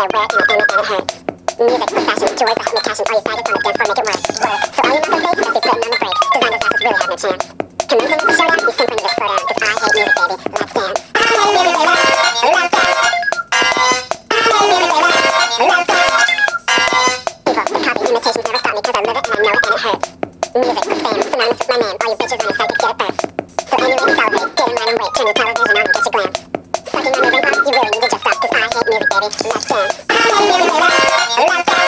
wear it and it hurts. Music, fashion, toys, the help me cash in all your faggots on the dance floor, make it work. So all you muscle fakes, just be putting on the brakes. Designers asses really have no chance. Commencing with the showdown, you simply need to slow down, cause I hate music, baby. Let's dance. I hate music, baby. Let's dance. I hate music, baby. Let's dance. People, the copies, imitations never stop me, cause I live it and I know it and it hurts. Music, the fame, synonymous with my name. All you bitches on your site, get it first. So anyway, you celebrate, get in line and wait, turn your television on and get your glance. Sucking on your ring pop, you really need to just stop, cause I hate music, baby. Let's dance. I hate music, baby. Let's dance.